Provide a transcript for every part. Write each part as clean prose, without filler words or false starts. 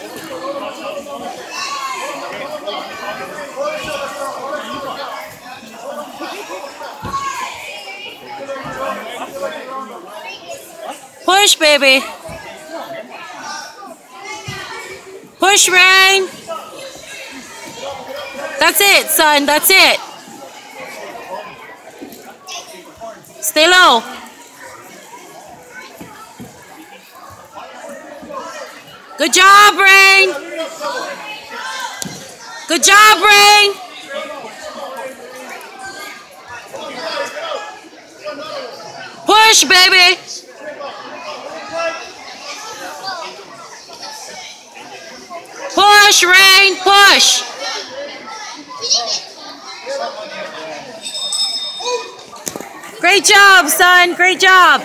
Push, baby. Push, Rain. That's it, son. That's it. Stay low. Good job, Rain. Good job, Rain. Push, baby. Push, Rain. Push. Great job, son. Great job.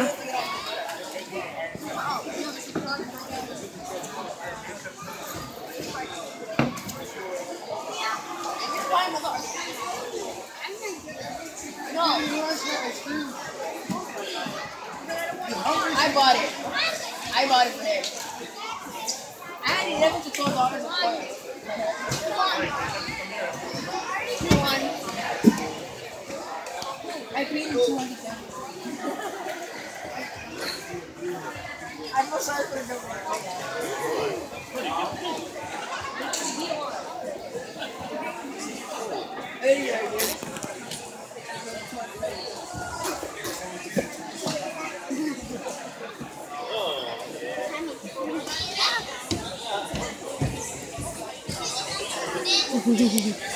I bought it. I bought it for him. I had $11 to $12 of coins. I paid him $200. I feel sorry for the Hehehehe